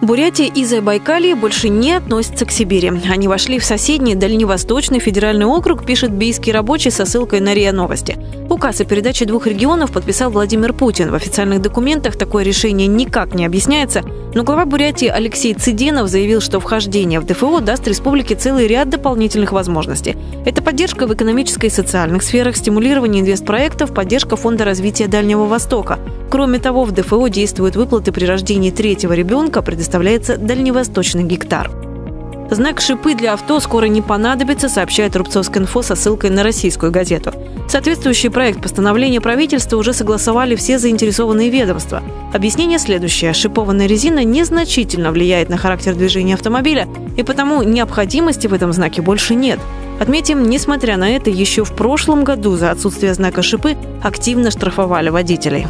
Бурятия и Забайкалье больше не относятся к Сибири. Они вошли в соседний Дальневосточный федеральный округ, пишет бийский рабочий со ссылкой на РИА Новости. Указ о передаче двух регионов подписал Владимир Путин. В официальных документах такое решение никак не объясняется, но глава Бурятии Алексей Цыденов заявил, что вхождение в ДФО даст республике целый ряд дополнительных возможностей. Это поддержка в экономической и социальных сферах, стимулирование инвестпроектов, поддержка Фонда развития Дальнего Востока. Кроме того, в ДФО действуют выплаты при рождении третьего ребенка, предоставляется дальневосточный гектар. Знак «Шипы» для авто скоро не понадобится, сообщает Рубцовскинфо со ссылкой на российскую газету. Соответствующий проект постановления правительства уже согласовали все заинтересованные ведомства. Объяснение следующее. Шипованная резина незначительно влияет на характер движения автомобиля, и потому необходимости в этом знаке больше нет. Отметим, несмотря на это, еще в прошлом году за отсутствие знака «Шипы» активно штрафовали водителей.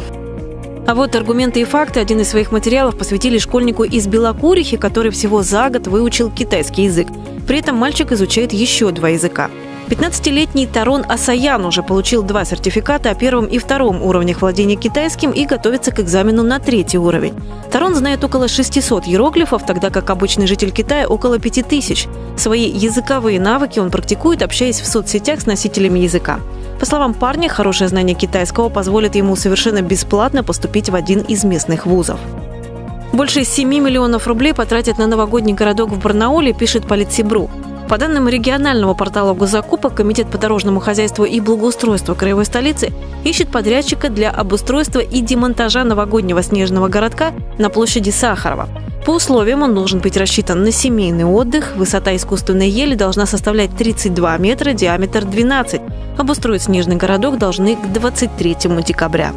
А вот аргументы и факты один из своих материалов посвятили школьнику из Белокурихи, который всего за год выучил китайский язык. При этом мальчик изучает еще 2 языка. 15-летний Тарон Асаян уже получил 2 сертификата о первом и втором уровнях владения китайским и готовится к экзамену на 3-й уровень. Тарон знает около 600 иероглифов, тогда как обычный житель Китая – около 5000. Свои языковые навыки он практикует, общаясь в соцсетях с носителями языка. По словам парня, хорошее знание китайского позволит ему совершенно бесплатно поступить в один из местных вузов. Больше 7 миллионов рублей потратят на новогодний городок в Барнауле, пишет Политсибру. По данным регионального портала госзакупок, Комитет по дорожному хозяйству и благоустройству краевой столицы ищет подрядчика для обустройства и демонтажа новогоднего снежного городка на площади Сахарова. По условиям он должен быть рассчитан на семейный отдых, высота искусственной ели должна составлять 32 метра, диаметр 12. Обустроить снежный городок должны к 23 декабря.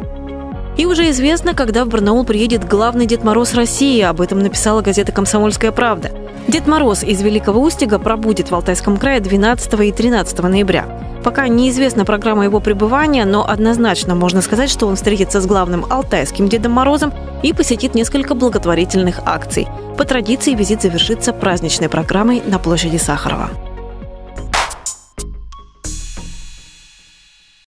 И уже известно, когда в Барнаул приедет главный Дед Мороз России. Об этом написала газета «Комсомольская правда». Дед Мороз из Великого Устюга пробудет в Алтайском крае 12 и 13 ноября. Пока неизвестна программа его пребывания, но однозначно можно сказать, что он встретится с главным алтайским Дедом Морозом и посетит несколько благотворительных акций. По традиции визит завершится праздничной программой на площади Сахарова.